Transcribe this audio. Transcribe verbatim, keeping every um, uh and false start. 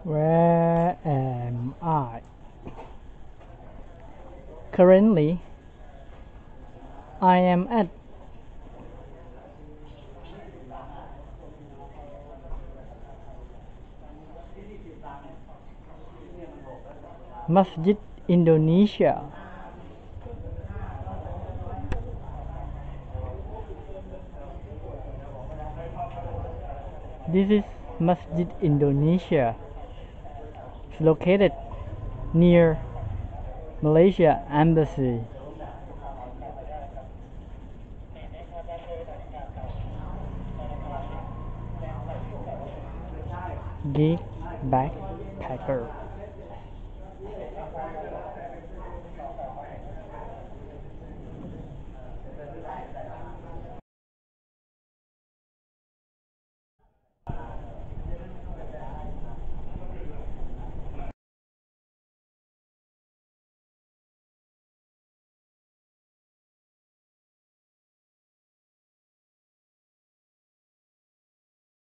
Where am I? Currently, I am at Masjid, Indonesia. This is Masjid, Indonesia. It's located near Malaysia Embassy. Geek Backpacker.